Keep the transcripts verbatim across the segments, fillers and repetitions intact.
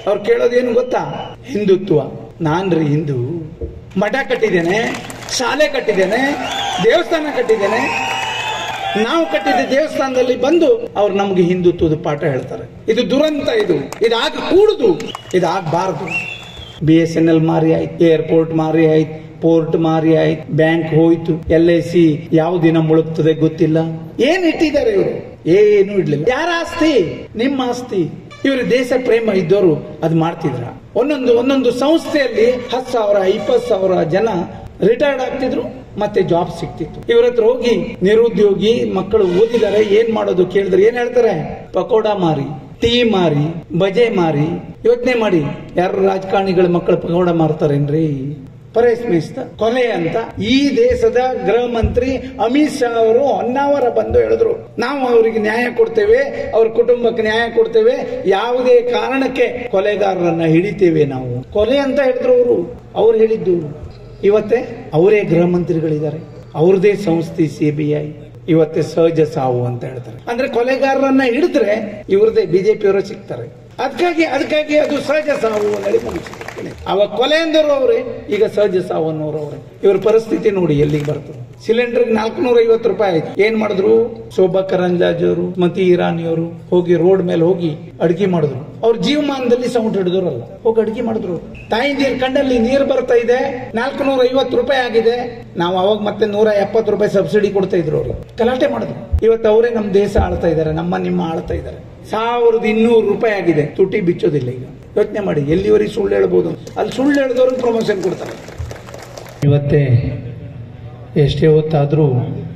ಅವ್ರು ಕೇಳೋದೇನು ಗೊತ್ತಾ? ಹಿಂದುತ್ವ. ನಾನ್ರಿ ಹಿಂದೂ, ಮಠ ಕಟ್ಟಿದ್ದೇನೆ, ಶಾಲೆ ಕಟ್ಟಿದ್ದೇನೆ, ದೇವಸ್ಥಾನ ಕಟ್ಟಿದ್ದೇನೆ. ನಾವು ಕಟ್ಟಿದ ದೇವಸ್ಥಾನದಲ್ಲಿ ಬಂದು ಅವ್ರು ನಮ್ಗೆ ಹಿಂದುತ್ವದ ಪಾಠ ಹೇಳ್ತಾರೆ. ಇದು ದುರಂತ. ಇದು ಇದಾಗ ಕೂಡುದು, ಇದಾಗಬಾರದು. ಬಿ ಎಸ್ ಎನ್ ಎಲ್ ಮಾರಿ ಆಯ್ತು, ಏರ್ಪೋರ್ಟ್ ಮಾರಿ ಆಯ್ತು, ಪೋರ್ಟ್ ಮಾರಿ ಆಯ್ತು, ಬ್ಯಾಂಕ್ ಹೋಯ್ತು, ಎಲ್ ಐ ಸಿ ಯಾವ ದಿನ ಮುಳುಗ್ತದೆ ಗೊತ್ತಿಲ್ಲ. ಏನ್ ಇಟ್ಟಿದ್ದಾರೆ ಇವರು? ಏನು ಇಡ್ಲಿಲ್ಲ. ಯಾರ ಆಸ್ತಿ? ನಿಮ್ಮ ಆಸ್ತಿ. ಇವರು ದೇಶ ಪ್ರೇಮ ಇದ್ದವರು ಅದು ಮಾಡ್ತಿದ್ರ? ಒಂದೊಂದು ಒಂದೊಂದು ಸಂಸ್ಥೆಯಲ್ಲಿ ಹತ್ತು ಸಾವಿರ ಇಪ್ಪತ್ತು ಸಾವಿರ ಜನ ರಿಟೈರ್ಡ್ ಆಗ್ತಿದ್ರು, ಮತ್ತೆ ಜಾಬ್ ಸಿಕ್ತಿತ್ತು. ಇವ್ರ ಹತ್ರ ಹೋಗಿ ನಿರುದ್ಯೋಗಿ ಮಕ್ಕಳು ಓದಿದ್ದಾರೆ, ಏನ್ ಮಾಡೋದು ಕೇಳಿದ್ರೆ ಏನ್ ಹೇಳ್ತಾರೆ? ಪಕೋಡ ಮಾರಿ, ಟೀ ಮಾರಿ, ಬಜೆ ಮಾರಿ. ಯೋಚನೆ ಮಾಡಿ, ಯಾರು ರಾಜಕಾರಣಿಗಳ ಮಕ್ಕಳು ಪಕೋಡ ಮಾರ್ತಾರೇನ್ರಿ? ಪರೇಶ್ ಮೇಸ್ತ ಕೊಲೆ ಅಂತ ಈ ದೇಶದ ಗೃಹ ಮಂತ್ರಿ ಅಮಿತ್ ಶಾ ಅವರು ಹೊನ್ನಾವರ ಬಂದು ಹೇಳಿದ್ರು, ನಾವು ಅವರಿಗೆ ನ್ಯಾಯ ಕೊಡ್ತೇವೆ, ಅವ್ರ ಕುಟುಂಬಕ್ಕೆ ನ್ಯಾಯ ಕೊಡ್ತೇವೆ, ಯಾವುದೇ ಕಾರಣಕ್ಕೆ ಕೊಲೆಗಾರರನ್ನ ಹಿಡಿತೇವೆ ನಾವು. ಕೊಲೆ ಅಂತ ಹೇಳಿದ್ರು ಅವರು. ಅವ್ರು ಹೇಳಿದ್ದು ಇವತ್ತೇ ಅವರೇ ಗೃಹ ಮಂತ್ರಿಗಳಿದ್ದಾರೆ, ಅವ್ರದೇ ಸಂಸ್ಥೆ ಸಿ ಬಿ ಐ ಇವತ್ತೇ ಸಹಜ ಸಾವು ಅಂತ ಹೇಳ್ತಾರೆ. ಅಂದ್ರೆ ಕೊಲೆಗಾರರನ್ನ ಹಿಡಿದ್ರೆ ಇವ್ರದೇ ಬಿಜೆಪಿಯವರು ಸಿಗ್ತಾರೆ. ಅದಕ್ಕಾಗಿ ಅದಕ್ಕಾಗಿ ಅದು ಸಹಜ ಸಾವು ಅನ್ನಿ ಮುಗಿಸಿದೆ. ಅವಾಗ ಕೊಲೆ ಅಂದವರು ಅವರೇ, ಈಗ ಸಹಜ ಸಾವು ಅನ್ನೋರು ಅವರೇ. ಇವ್ರ ಪರಿಸ್ಥಿತಿ ನೋಡಿ ಎಲ್ಲಿಗೆ ಬರ್ತದೆ. ಸಿಲಿಂಡರ್ ನಾಲ್ಕುನೂರ ಐವತ್ತು ರೂಪಾಯಿ ಆಯ್ತು. ಏನ್ ಮಾಡಿದ್ರು? ಶೋಭಾ ಕರಂದ್ಲಾಜೆಯವರು, ಸ್ಮೃತಿ ಇರಾನಿಯವರು ಹೋಗಿ ರೋಡ್ ಮೇಲೆ ಹೋಗಿ ಅಡಿಗೆ ಮಾಡಿದ್ರು. ಅವ್ರ ಜೀವಮಾನದಲ್ಲಿ ಸೌಂಡ್ ಹಿಡಿದವರಲ್ಲ, ಹೋಗಿ ಅಡಿಗೆ ಮಾಡಿದ್ರು. ತಾಯಿ ನೀರ್ ಕಣ್ಣಲ್ಲಿ ನೀರು ಬರ್ತಾ ಇದೆ, ನಾಲ್ಕುನೂರ ಐವತ್ತು ರೂಪಾಯಿ ಆಗಿದೆ. ನಾವು ಅವಾಗ ಮತ್ತೆ ನೂರ ಎಪ್ಪತ್ತು ರೂಪಾಯಿ ಸಬ್ಸಿಡಿ ಕೊಡ್ತಾ ಇದ್ರು. ಅವ್ರು ಗಲಾಟೆ ಮಾಡಿದ್ರು. ಇವತ್ತು ಅವರೇ ನಮ್ ದೇಶ ಆಳ್ತಾ ಇದ್ದಾರೆ, ನಮ್ಮ ನಿಮ್ಮ ಆಳ್ತಾ ಇದ್ದಾರೆ. ಸಾವಿರದ ಇನ್ನೂರು ರೂಪಾಯಿ ಆಗಿದೆ, ತುಟಿ ಬಿಚ್ಚೋದಿಲ್ಲ. ಈಗ ಯೋಚನೆ ಮಾಡಿ, ಎಲ್ಲಿವರೆಗೆ ಸುಳ್ಳು ಹೇಳ್ಬೋದು? ಅಲ್ಲಿ ಸುಳ್ಳು ಹೇಳಿದವ್ರಿಗೆ ಪ್ರಮೋಷನ್ ಕೊಡ್ತಾರೆ. ಇವತ್ತೇ ಎಷ್ಟೇ ಹೊತ್ತಾದರೂ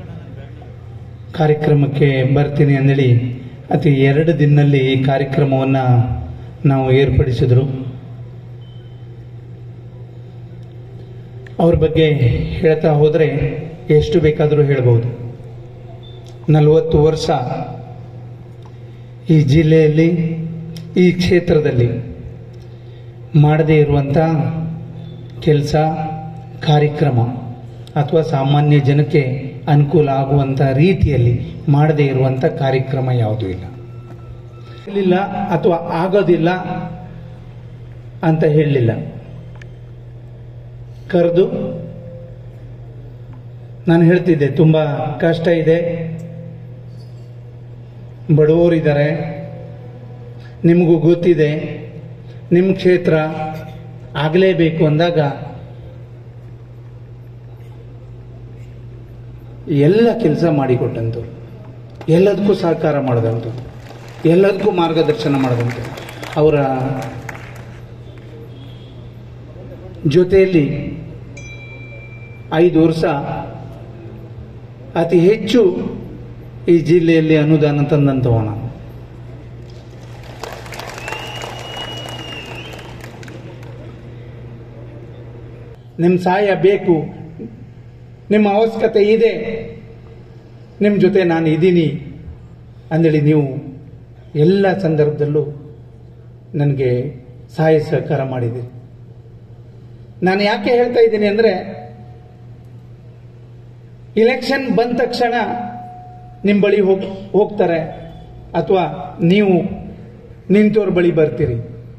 ಕಾರ್ಯಕ್ರಮಕ್ಕೆ ಬರ್ತೀನಿ ಅಂದೇಳಿ ಅತಿ ಎರಡು ದಿನದಲ್ಲಿ ಈ ಕಾರ್ಯಕ್ರಮವನ್ನು ನಾವು ಏರ್ಪಡಿಸಿದ್ರು. ಅವ್ರ ಬಗ್ಗೆ ಹೇಳ್ತಾ ಹೋದರೆ ಎಷ್ಟು ಬೇಕಾದರೂ ಹೇಳ್ಬೋದು. ನಲವತ್ತು ವರ್ಷ ಈ ಜಿಲ್ಲೆಯಲ್ಲಿ, ಈ ಕ್ಷೇತ್ರದಲ್ಲಿ ಮಾಡದೇ ಇರುವಂಥ ಕೆಲಸ, ಕಾರ್ಯಕ್ರಮ ಅಥವಾ ಸಾಮಾನ್ಯ ಜನಕ್ಕೆ ಅನುಕೂಲ ಆಗುವಂಥ ರೀತಿಯಲ್ಲಿ ಮಾಡದೇ ಇರುವಂಥ ಕಾರ್ಯಕ್ರಮ ಯಾವುದೂ ಇಲ್ಲ ಇಲ್ಲ ಅಥವಾ ಆಗೋದಿಲ್ಲ ಅಂತ ಹೇಳಲಿಲ್ಲ. ಕರೆದು ನಾನು ಹೇಳ್ತಿದ್ದೆ, ತುಂಬ ಕಷ್ಟ ಇದೆ, ಬಡವರಿದ್ದಾರೆ, ನಿಮಗೂ ಗೊತ್ತಿದೆ, ನಿಮ್ಮ ಕ್ಷೇತ್ರ ಆಗಲೇಬೇಕು ಅಂದಾಗ ಎಲ್ಲ ಕೆಲಸ ಮಾಡಿಕೊಟ್ಟಂಥವ್ರು, ಎಲ್ಲದಕ್ಕೂ ಸಹಕಾರ ಮಾಡಿದಂಥವ್ರು, ಎಲ್ಲದಕ್ಕೂ ಮಾರ್ಗದರ್ಶನ ಮಾಡಿದಂಥವ್ರು. ಅವರ ಜೊತೆಯಲ್ಲಿ ಐದು ವರ್ಷ ಅತಿ ಹೆಚ್ಚು ಈ ಜಿಲ್ಲೆಯಲ್ಲಿ ಅನುದಾನ ತಂದಂಥವ ನಾನು. ನಿಮ್ಮ ಸಹಾಯ ಬೇಕು, ನಿಮ್ಮ ಅವಶ್ಯಕತೆ ಇದೆ, ನಿಮ್ಮ ಜೊತೆ ನಾನು ಇದ್ದೀನಿ ಅಂದೇಳಿ ನೀವು ಎಲ್ಲ ಸಂದರ್ಭದಲ್ಲೂ ನನಗೆ ಸಹಾಯ ಸಹಕಾರ ಮಾಡಿದ್ದೀರಿ. ನಾನು ಯಾಕೆ ಹೇಳ್ತಾ ಇದ್ದೀನಿ ಅಂದರೆ, ಇಲೆಕ್ಷನ್ ಬಂದ ತಕ್ಷಣ ನಿಮ್ಮ ಬಳಿ ಹೋಗ್ ಹೋಗ್ತಾರೆ ಅಥವಾ ನೀವು ನಿಂತವ್ರ ಬಳಿ ಬರ್ತೀರಿ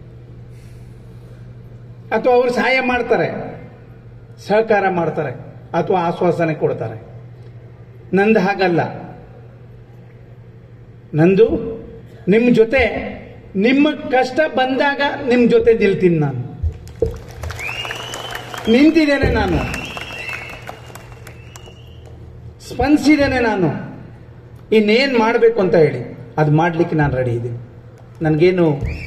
ಅಥವಾ ಅವರು ಸಹಾಯ ಮಾಡ್ತಾರೆ, ಸಹಕಾರ ಮಾಡ್ತಾರೆ ಅಥವಾ ಆಶ್ವಾಸನೆ ಕೊಡ್ತಾರೆ. ನಂದು ಹಾಗಲ್ಲ. ನಂದು ನಿಮ್ಮ ಜೊತೆ, ನಿಮ್ಮ ಕಷ್ಟ ಬಂದಾಗ ನಿಮ್ಮ ಜೊತೆ ನಿಲ್ತೀನಿ. ನಾನು ನಿಂತಿದ್ದೇನೆ, ನಾನು ಸ್ಪಂದಿಸಿದ್ದೇನೆ. ನಾನು ಇನ್ನೇನು ಮಾಡಬೇಕು ಅಂತ ಹೇಳಿ ಅದು ಮಾಡಲಿಕ್ಕೆ ನಾನು ರೆಡಿ ಇದ್ದೀನಿ. ನನಗೇನು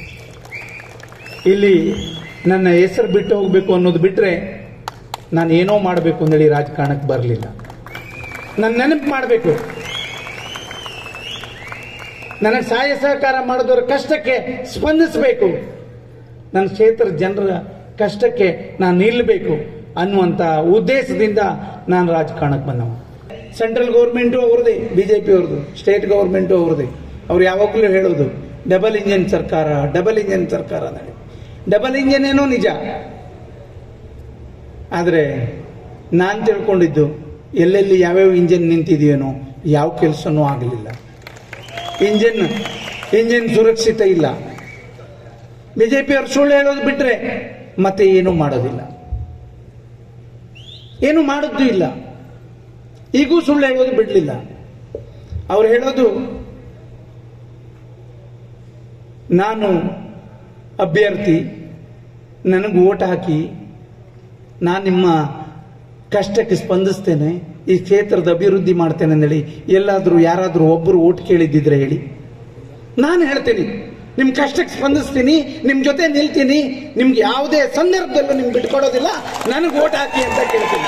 ಇಲ್ಲಿ ನನ್ನ ಹೆಸರು ಬಿಟ್ಟು ಹೋಗಬೇಕು ಅನ್ನೋದು ಬಿಟ್ಟರೆ ನಾನು ಏನೋ ಮಾಡಬೇಕು ಅಂದೇಳಿ ರಾಜಕಾರಣಕ್ಕೆ ಬರಲಿಲ್ಲ. ನಾನು ನೆನಪು ಮಾಡಬೇಕು, ನನಗೆ ಸಹಾಯ ಸಹಕಾರ ಮಾಡಿದವರ ಕಷ್ಟಕ್ಕೆ ಸ್ಪಂದಿಸಬೇಕು, ನನ್ನ ಕ್ಷೇತ್ರ ಜನರ ಕಷ್ಟಕ್ಕೆ ನಾನು ನಿಲ್ಲಬೇಕು ಅನ್ನುವಂಥ ಉದ್ದೇಶದಿಂದ ನಾನು ರಾಜಕಾರಣಕ್ಕೆ ಬಂದವ. ಸೆಂಟ್ರಲ್ ಗೌರ್ಮೆಂಟು ಅವ್ರದೇ, ಬಿಜೆಪಿ ಅವ್ರದ್ದು, ಸ್ಟೇಟ್ ಗೌರ್ಮೆಂಟು ಅವ್ರದೇ. ಅವ್ರು ಯಾವಾಗಲೂ ಹೇಳೋದು ಡಬಲ್ ಇಂಜಿನ್ ಸರ್ಕಾರ, ಡಬಲ್ ಇಂಜಿನ್ ಸರ್ಕಾರ ಅನ್ನಿ. ಡಬಲ್ ಇಂಜಿನ್ ಏನೋ ನಿಜ, ಆದರೆ ನಾನು ತಿಳ್ಕೊಂಡಿದ್ದು ಎಲ್ಲೆಲ್ಲಿ ಯಾವ್ಯಾವ ಇಂಜಿನ್ ನಿಂತಿದೆಯೇನೋ ಯಾವ ಕೆಲಸನೂ ಆಗಲಿಲ್ಲ. ಇಂಜಿನ್ ಇಂಜಿನ್ ಸುರಕ್ಷಿತ ಇಲ್ಲ. ಬಿಜೆಪಿಯವರು ಸುಳ್ಳು ಹೇಳೋದು ಬಿಟ್ರೆ ಮತ್ತೆ ಏನೂ ಮಾಡೋದಿಲ್ಲ, ಏನು ಮಾಡೋದು ಇಲ್ಲ. ಈಗೂ ಸುಳ್ಳು ಹೇಳೋದು ಬಿಡಲಿಲ್ಲ. ಅವ್ರು ಹೇಳೋದು ನಾನು ಅಭ್ಯರ್ಥಿ, ನನಗೆ ಓಟ್ ಹಾಕಿ, ನಾನು ನಿಮ್ಮ ಕಷ್ಟಕ್ಕೆ ಸ್ಪಂದಿಸ್ತೇನೆ, ಈ ಕ್ಷೇತ್ರದ ಅಭಿವೃದ್ಧಿ ಮಾಡ್ತೇನೆ ಅಂದೇಳಿ ಎಲ್ಲಾದರೂ ಯಾರಾದರೂ ಒಬ್ಬರು ಓಟ್ ಕೇಳಿದ್ದಿದ್ರೆ ಹೇಳಿ. ನಾನು ಹೇಳ್ತೀನಿ, ನಿಮ್ಮ ಕಷ್ಟಕ್ಕೆ ಸ್ಪಂದಿಸ್ತೀನಿ, ನಿಮ್ಮ ಜೊತೆ ನಿಲ್ತೀನಿ, ನಿಮ್ಗೆ ಯಾವುದೇ ಸಂದರ್ಭದಲ್ಲೂ ನಿಮ್ಗೆ ಬಿಟ್ಕೊಡೋದಿಲ್ಲ, ನನಗೆ ಓಟ್ ಹಾಕಿ ಅಂತ ಕೇಳ್ತೀನಿ.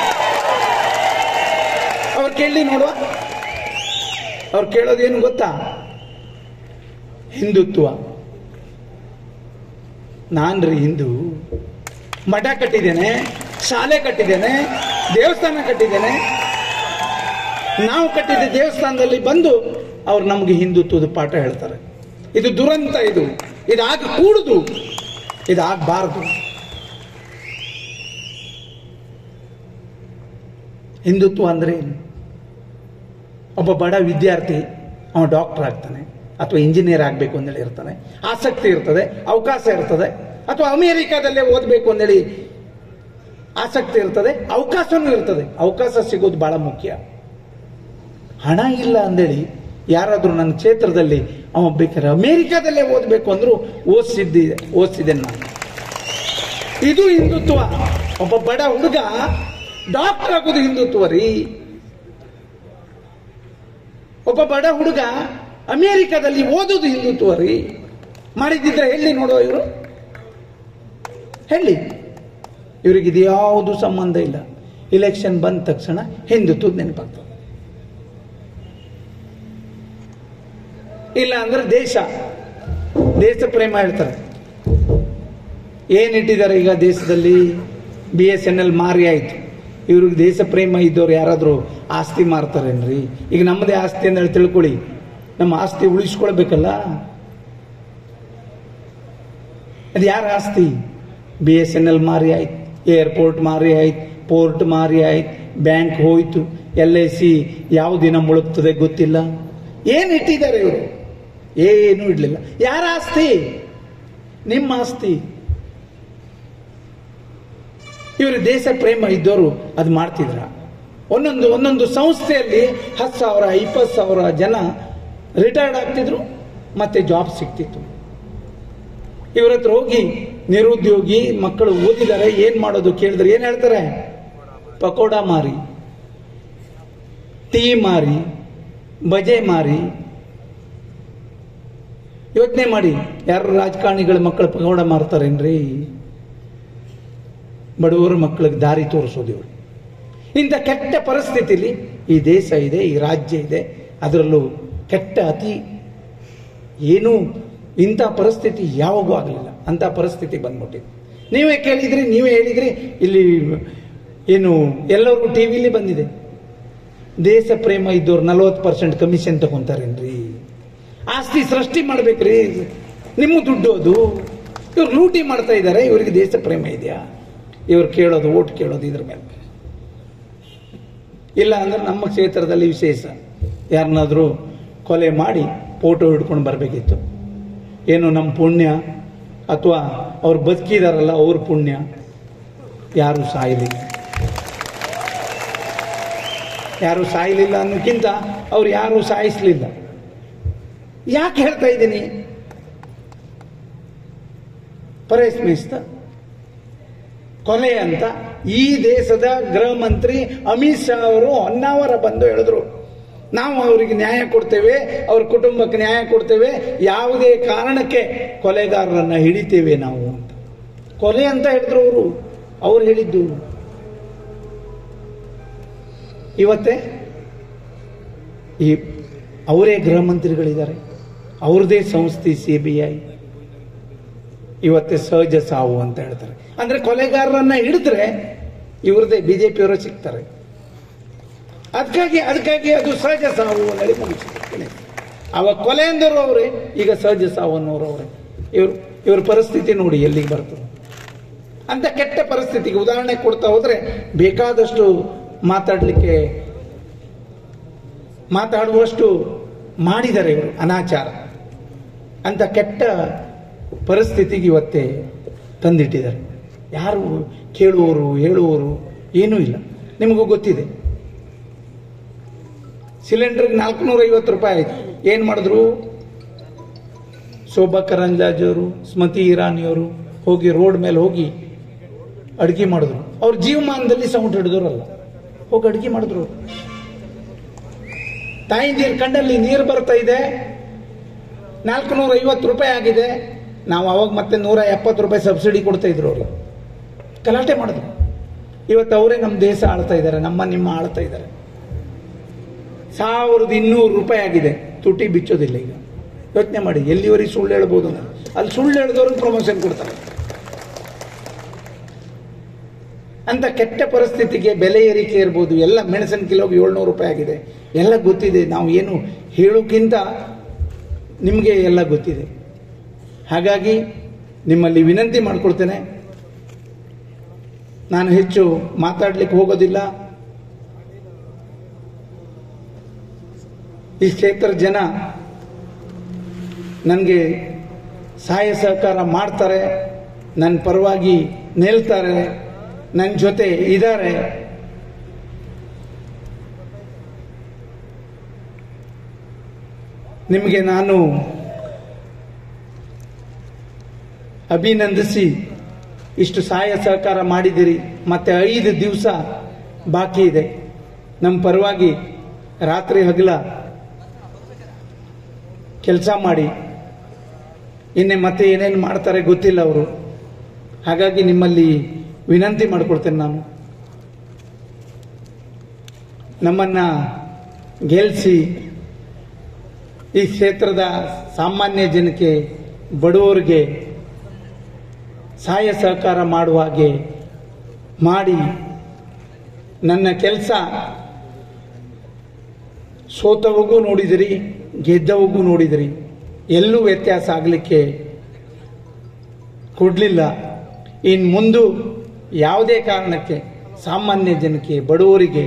ಅವ್ರು ಕೇಳಿ ನೋಡುವ. ಅವ್ರು ಕೇಳೋದೇನು ಗೊತ್ತಾ? ಹಿಂದುತ್ವ. ನಾನ್ರಿ ಹಿಂದೂ, ಮಠ ಕಟ್ಟಿದ್ದೇನೆ, ಶಾಲೆ ಕಟ್ಟಿದ್ದೇನೆ, ದೇವಸ್ಥಾನ ಕಟ್ಟಿದ್ದೇನೆ. ನಾವು ಕಟ್ಟಿದ್ದ ದೇವಸ್ಥಾನದಲ್ಲಿ ಬಂದು ಅವ್ರು ನಮಗೆ ಹಿಂದುತ್ವದ ಪಾಠ ಹೇಳ್ತಾರೆ. ಇದು ದುರಂತ. ಇದು ಇದಾಗ ಕೂಡುದು, ಇದಾಗಬಾರದು. ಹಿಂದುತ್ವ ಅಂದ್ರೆ ಏನು? ಒಬ್ಬ ಬಡ ವಿದ್ಯಾರ್ಥಿ ಅವ ಡಾಕ್ಟರ್ ಆಗ್ತಾನೆ ಅಥವಾ ಇಂಜಿನಿಯರ್ ಆಗಬೇಕು ಅಂದೇಳಿ ಇರ್ತಾನೆ, ಆಸಕ್ತಿ ಇರ್ತದೆ, ಅವಕಾಶ ಇರ್ತದೆ. ಅಥವಾ ಅಮೆರಿಕಾದಲ್ಲೇ ಓದಬೇಕು ಅಂದೇಳಿ ಆಸಕ್ತಿ ಇರ್ತದೆ, ಅವಕಾಶನೂ ಇರ್ತದೆ. ಅವಕಾಶ ಸಿಗೋದು ಬಹಳ ಮುಖ್ಯ. ಹಣ ಇಲ್ಲ ಅಂದೇಳಿ ಯಾರಾದ್ರೂ ನನ್ನ ಕ್ಷೇತ್ರದಲ್ಲಿ ಅವ ಬೇಕಾದ್ರೆ ಅಮೆರಿಕಾದಲ್ಲೇ ಓದಬೇಕು ಅಂದ್ರು ಓದಿಸಿದ್ದೆ ಓದಿಸಿದ್ದೇನೆ ನಾನು. ಇದು ಹಿಂದುತ್ವ. ಒಬ್ಬ ಬಡ ಹುಡುಗ ಡಾಕ್ಟರ್ ಆಗೋದು ಹಿಂದುತ್ವ ರೀ. ಒಬ್ಬ ಬಡ ಹುಡುಗ ಅಮೆರಿಕಾದಲ್ಲಿ ಓದೋದು ಹಿಂದುತ್ವ ರೀ. ಮಾಡಿದ್ದಿದ್ರೆ ಹೇಳಿ ನೋಡುವ, ಇವರು ಹೇಳಿ. ಇವರಿಗೆ ಇದು ಯಾವುದು ಸಂಬಂಧ ಇಲ್ಲ. ಇಲೆಕ್ಷನ್ ಬಂದ ತಕ್ಷಣ ಹಿಂದುತ್ವದ ನೆನಪಾಗ್ತದೆ. ಇಲ್ಲ ಅಂದ್ರೆ ದೇಶ ದೇಶ ಪ್ರೇಮ ಹೇಳ್ತಾರೆ. ಏನಿಟ್ಟಿದ್ದಾರೆ ಈಗ ದೇಶದಲ್ಲಿ? ಬಿ ಎಸ್ ಎನ್ ಎಲ್ ಮಾರಿ ಆಯ್ತು. ಇವ್ರಿಗೆ ದೇಶ ಪ್ರೇಮ ಇದ್ದವ್ರು ಯಾರಾದ್ರೂ ಆಸ್ತಿ ಮಾರ್ತಾರೇನ್ರಿ? ಈಗ ನಮ್ಮದೇ ಆಸ್ತಿ ಅಂತ ತಿಳ್ಕೊಳ್ಳಿ, ನಮ್ಮ ಆಸ್ತಿ ಉಳಿಸ್ಕೊಳ್ಬೇಕಲ್ಲ. ಅದು ಯಾರ ಆಸ್ತಿ? ಬಿ ಎಸ್ ಎನ್ ಎಲ್ ಮಾರಿ ಆಯ್ತು, ಏರ್ಪೋರ್ಟ್ ಮಾರಿ ಆಯ್ತು, ಪೋರ್ಟ್ ಮಾರಿ ಆಯ್ತು, ಬ್ಯಾಂಕ್ ಹೋಯ್ತು, ಎಲ್ ಐ ಸಿ ಯಾವ ದಿನ ಮುಳುಗ್ತದೆ ಗೊತ್ತಿಲ್ಲ. ಏನು ಇಟ್ಟಿದ್ದಾರೆ ಇವರು? ಏನು ಇಡ್ಲಿಲ್ಲ. ಯಾರ ಆಸ್ತಿ? ನಿಮ್ಮ ಆಸ್ತಿ. ಇವರು ದೇಶ ಪ್ರೇಮ ಇದ್ದವರು ಅದು ಮಾಡ್ತಿದ್ರ? ಒಂದೊಂದು ಒಂದೊಂದು ಸಂಸ್ಥೆಯಲ್ಲಿ ಹತ್ತು ಸಾವಿರ ಇಪ್ಪತ್ತು ಸಾವಿರ ಜನ ರಿಟೈರ್ಡ್ ಆಗ್ತಿದ್ರು, ಮತ್ತೆ ಜಾಬ್ ಸಿಗ್ತಿತ್ತು. ಇವ್ರ ಹತ್ರ ಹೋಗಿ ನಿರುದ್ಯೋಗಿ ಮಕ್ಕಳು ಓದಿದ್ದಾರೆ, ಏನ್ ಮಾಡೋದು ಕೇಳಿದ್ರೆ ಏನ್ ಹೇಳ್ತಾರೆ? ಪಕೋಡ ಮಾರಿ, ಟೀ ಮಾರಿ, ಬಜೆ ಮಾರಿ. ಯೋಚನೆ ಮಾಡಿ, ಯಾರು ರಾಜಕಾರಣಿಗಳ ಮಕ್ಕಳು ಪಕೋಡ ಮಾರ್ತಾರೇನ್ರಿ? ಬಡವರ ಮಕ್ಕಳಿಗೆ ದಾರಿ ತೋರಿಸೋದು ಇವರು. ಇಂಥ ಕೆಟ್ಟ ಪರಿಸ್ಥಿತಿಲಿ ಈ ದೇಶ ಇದೆ, ಈ ರಾಜ್ಯ ಇದೆ. ಅದರಲ್ಲೂ ಕೆಟ್ಟ ಅತಿ ಏನು ಇಂಥ ಪರಿಸ್ಥಿತಿ ಯಾವಾಗೂ ಆಗಲಿಲ್ಲ. ಅಂತ ಪರಿಸ್ಥಿತಿ ಬಂದ್ಬಿಟ್ಟಿದೆ. ನೀವೇ ಕೇಳಿದ್ರಿ, ನೀವೇ ಹೇಳಿದ್ರಿ, ಇಲ್ಲಿ ಏನು ಎಲ್ಲರಿಗೂ ಟಿವಿಲಿ ಬಂದಿದೆ. ದೇಶ ಪ್ರೇಮ ಇದ್ದವ್ರು ನಲವತ್ತು ಪರ್ಸೆಂಟ್ ಕಮಿಷನ್ ತಗೊಂತಾರೇನ್ರಿ? ಆಸ್ತಿ ಸೃಷ್ಟಿ ಮಾಡ್ಬೇಕ್ರಿ, ನಿಮ್ಮ ದುಡ್ಡು ಅದು. ಇವ್ರು ಲೂಟಿ ಮಾಡ್ತಾ ಇದ್ದಾರೆ, ಇವರಿಗೆ ದೇಶ ಪ್ರೇಮ ಇದೆಯಾ? ಇವ್ರು ಕೇಳೋದು ಓಟ್ ಕೇಳೋದು ಇದ್ರ ಮೇಲೆ. ಇಲ್ಲ ಅಂದ್ರೆ ನಮ್ಮ ಕ್ಷೇತ್ರದಲ್ಲಿ ವಿಶೇಷ ಯಾರನ್ನಾದ್ರೂ ಕೊಲೆ ಮಾಡಿ ಫೋಟೋ ಹಿಡ್ಕೊಂಡು ಬರಬೇಕಿತ್ತು. ಏನು ನಮ್ಮ ಪುಣ್ಯ ಅಥವಾ ಅವ್ರು ಬದುಕಿದಾರಲ್ಲ ಅವ್ರ ಪುಣ್ಯ. ಯಾರು ಸಾಯಲಿಲ್ಲ, ಯಾರು ಸಾಯಲಿಲ್ಲ ಅನ್ನೋಕ್ಕಿಂತ ಅವ್ರು ಯಾರು ಸಾಯಿಸಲಿಲ್ಲ. ಯಾಕೆ ಹೇಳ್ತಾ ಇದ್ದೀನಿ? ಪರೇಶ್ ಮೇಸ್ತ ಕೊಲೆ ಅಂತ ಈ ದೇಶದ ಗೃಹ ಮಂತ್ರಿ ಅಮಿತ್ ಶಾ ಅವರು ಹೊನ್ನಾವರ ಬಂದು ಹೇಳಿದ್ರು, ನಾವು ಅವರಿಗೆ ನ್ಯಾಯ ಕೊಡ್ತೇವೆ, ಅವ್ರ ಕುಟುಂಬಕ್ಕೆ ನ್ಯಾಯ ಕೊಡ್ತೇವೆ, ಯಾವುದೇ ಕಾರಣಕ್ಕೆ ಕೊಲೆಗಾರರನ್ನ ಹಿಡಿತೇವೆ ನಾವು ಅಂತ. ಕೊಲೆ ಅಂತ ಹೇಳಿದ್ರು ಅವರು, ಅವ್ರು ಹೇಳಿದ್ದು. ಇವತ್ತೇ ಈ ಅವರೇ ಗೃಹ ಮಂತ್ರಿಗಳಿದ್ದಾರೆ, ಅವ್ರದೇ ಸಂಸ್ಥೆ ಸಿ ಬಿ ಐ ಇವತ್ತೇ ಸಹಜ ಸಾವು ಅಂತ ಹೇಳ್ತಾರೆ. ಅಂದ್ರೆ ಕೊಲೆಗಾರರನ್ನ ಹಿಡಿದ್ರೆ ಇವ್ರದೇ ಬಿಜೆಪಿಯವರು ಸಿಗ್ತಾರೆ. ಅದಕ್ಕಾಗಿ ಅದಕ್ಕಾಗಿ ಅದು ಸಹಜ ಸಾವು ಅನ್ನೋದು ಮುಗಿಸಿರ್ತೀನಿ. ಅವಾಗ ಕೊಲೆ ಅಂದರು ಅವರೇ, ಈಗ ಸಹಜ ಸಾವು ಅನ್ನೋರು ಅವರೇ. ಇವ್ರು ಇವ್ರ ಪರಿಸ್ಥಿತಿ ನೋಡಿ ಎಲ್ಲಿಗೆ ಬರ್ತದೆ. ಅಂತ ಕೆಟ್ಟ ಪರಿಸ್ಥಿತಿಗೆ ಉದಾಹರಣೆ ಕೊಡ್ತಾ ಹೋದ್ರೆ ಬೇಕಾದಷ್ಟು ಮಾತಾಡಲಿಕ್ಕೆ ಮಾತಾಡುವಷ್ಟು ಮಾಡಿದ್ದಾರೆ ಇವರು. ಅನಾಚಾರ ಅಂತ ಕೆಟ್ಟ ಪರಿಸ್ಥಿತಿಗೆ ಇವತ್ತೇ ತಂದಿಟ್ಟಿದ್ದಾರೆ. ಯಾರು ಕೇಳುವವರು ಹೇಳುವವರು ಏನೂ ಇಲ್ಲ. ನಿಮಗೂ ಗೊತ್ತಿದೆ, ಸಿಲಿಂಡರ್ಗೆ ನಾಲ್ಕುನೂರ ಐವತ್ತು ರೂಪಾಯಿ ಆಯ್ತು. ಏನು ಮಾಡಿದ್ರು? ಶೋಭಾ ಕರಂದ್ಲಾಜೆಯವರು, ಸ್ಮೃತಿ ಇರಾನಿಯವರು ಹೋಗಿ ರೋಡ್ ಮೇಲೆ ಹೋಗಿ ಅಡುಗೆ ಮಾಡಿದ್ರು. ಅವ್ರ ಜೀವಮಾನದಲ್ಲಿ ಸೌಂಡ್ ಹಿಡಿದವರಲ್ಲ, ಹೋಗಿ ಅಡುಗೆ ಮಾಡಿದ್ರು. ತಾಯಿಂದಿರ ಕಣ್ಣಲ್ಲಿ ನೀರು ಬರ್ತಾ ಇದೆ. ನಾಲ್ಕುನೂರ ಐವತ್ತು ರೂಪಾಯಿ ಆಗಿದೆ. ನಾವು ಅವಾಗ ಮತ್ತೆ ನೂರ ಎಪ್ಪತ್ತು ರೂಪಾಯಿ ಸಬ್ಸಿಡಿ ಕೊಡ್ತಾ ಇದ್ರು. ಅವರು ಗಲಾಟೆ ಮಾಡಿದ್ರು. ಇವತ್ತು ಅವರೇ ನಮ್ಮ ದೇಶ ಆಳ್ತಾ ಇದ್ದಾರೆ, ನಮ್ಮ ನಿಮ್ಮ ಆಳ್ತಾ ಇದ್ದಾರೆ. ಸಾವಿರದ ಇನ್ನೂರು ರೂಪಾಯಿ ಆಗಿದೆ. ತುಟಿ ಬಿಚ್ಚೋದಿಲ್ಲ. ಈಗ ಯೋಚನೆ ಮಾಡಿ, ಎಲ್ಲಿವರೆಗೆ ಸುಳ್ಳು ಹೇಳ್ಬೋದು? ಅಲ್ಲಿ ಸುಳ್ಳು ಹೇಳಿದವ್ರಿಗೆ ಪ್ರಮೋಷನ್ ಕೊಡ್ತಾರೆ. ಅಂತ ಕೆಟ್ಟ ಪರಿಸ್ಥಿತಿಗೆ ಬೆಲೆ ಏರಿಕೆ ಇರ್ಬೋದು. ಎಲ್ಲ ಮೆಣಸಿನ ಕಿಲೋಗೆ ಏಳ್ನೂರು ರೂಪಾಯಿ ಆಗಿದೆ. ಎಲ್ಲ ಗೊತ್ತಿದೆ. ನಾವು ಏನು ಹೇಳೋಕ್ಕಿಂತ ನಿಮಗೆ ಎಲ್ಲ ಗೊತ್ತಿದೆ. ಹಾಗಾಗಿ ನಿಮ್ಮಲ್ಲಿ ವಿನಂತಿ ಮಾಡ್ಕೊಳ್ತೇನೆ, ನಾನು ಹೆಚ್ಚು ಮಾತಾಡ್ಲಿಕ್ಕೆ ಹೋಗೋದಿಲ್ಲ. ಈ ಕ್ಷೇತ್ರ ಜನ ನನಗೆ ಸಹಾಯ ಸಹಕಾರ ಮಾಡ್ತಾರೆ, ನನ್ನ ಪರವಾಗಿ ನಿಲ್ತಾರೆ, ನನ್ನ ಜೊತೆ ಇದ್ದಾರೆ. ನಿಮಗೆ ನಾನು ಅಭಿನಂದಿಸಿ ಇಷ್ಟು ಸಹಾಯ ಸಹಕಾರ ಮಾಡಿದಿರಿ. ಮತ್ತೆ ಐದು ದಿವಸ ಬಾಕಿ ಇದೆ. ನಮ್ಮ ಪರವಾಗಿ ರಾತ್ರಿ ಹಗಲ ಕೆಲಸ ಮಾಡಿ, ಇನ್ನೇ ಮತ್ತೆ ಏನೇನು ಮಾಡ್ತಾರೆ ಗೊತ್ತಿಲ್ಲ ಅವರು. ಹಾಗಾಗಿ ನಿಮ್ಮಲ್ಲಿ ವಿನಂತಿ ಮಾಡ್ಕೊಳ್ತೇನೆ, ನಾನು ನಮ್ಮನ್ನ ಗೆಲ್ಲಿಸಿ ಈ ಕ್ಷೇತ್ರದ ಸಾಮಾನ್ಯ ಜನಕ್ಕೆ, ಬಡವರಿಗೆ ಸಹಾಯ ಸಹಕಾರ ಮಾಡುವ ಹಾಗೆ ಮಾಡಿ. ನನ್ನ ಕೆಲಸ ಸೋತವಗೂ ನೋಡಿದಿರಿ, ಗೆದ್ದವಗೂ ನೋಡಿದಿರಿ. ಎಲ್ಲೂ ವ್ಯತ್ಯಾಸ ಆಗಲಿಕ್ಕೆ ಕೊಡಲಿಲ್ಲ. ಇನ್ನು ಮುಂದೆ ಯಾವುದೇ ಕಾರಣಕ್ಕೆ ಸಾಮಾನ್ಯ ಜನಕ್ಕೆ, ಬಡವರಿಗೆ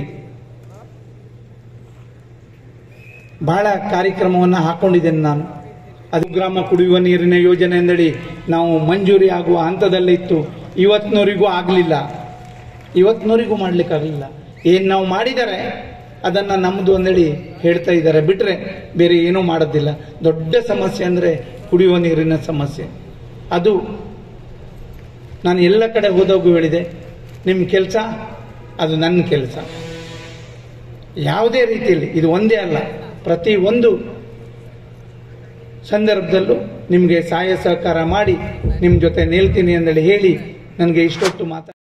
ಬಹಳ ಕಾರ್ಯಕ್ರಮವನ್ನು ಹಾಕೊಂಡಿದ್ದೇನೆ ನಾನು. ಅದು ಗ್ರಾಮ ಕುಡಿಯುವ ನೀರಿನ ಯೋಜನೆ ಎಂದಡಿ ನಾವು ಮಂಜೂರಿ ಆಗುವ ಹಂತದಲ್ಲಿತ್ತು. ಇವತ್ತಿನವರಿಗೂ ಆಗಲಿಲ್ಲ, ಇವತ್ತಿನವರಿಗೂ ಮಾಡಲಿಕ್ಕಾಗಲಿಲ್ಲ. ಏನು ನಾವು ಮಾಡಿದರೆ ಅದನ್ನು ನಮ್ಮದು ಅಂದೇಳಿ ಹೇಳ್ತಾ ಇದ್ದಾರೆ, ಬಿಟ್ಟರೆ ಬೇರೆ ಏನೂ ಮಾಡೋದಿಲ್ಲ. ದೊಡ್ಡ ಸಮಸ್ಯೆ ಅಂದರೆ ಕುಡಿಯುವ ನೀರಿನ ಸಮಸ್ಯೆ. ಅದು ನಾನು ಎಲ್ಲ ಕಡೆ ಹೋದಾಗೂ ಹೇಳಿದೆ, ನಿಮ್ಮ ಕೆಲಸ ಅದು ನನ್ನ ಕೆಲಸ. ಯಾವುದೇ ರೀತಿಯಲ್ಲಿ, ಇದು ಒಂದೇ ಅಲ್ಲ, ಪ್ರತಿ ಒಂದು ಸಂದರ್ಭದಲ್ಲೂ ನಿಮಗೆ ಸಹಾಯ ಸಹಕಾರ ಮಾಡಿ ನಿಮ್ಮ ಜೊತೆ ನಿಲ್ತೀನಿ ಅಂದೇಳಿ ಹೇಳಿ ನನಗೆ ಇಷ್ಟೊತ್ತು ಮಾತಾ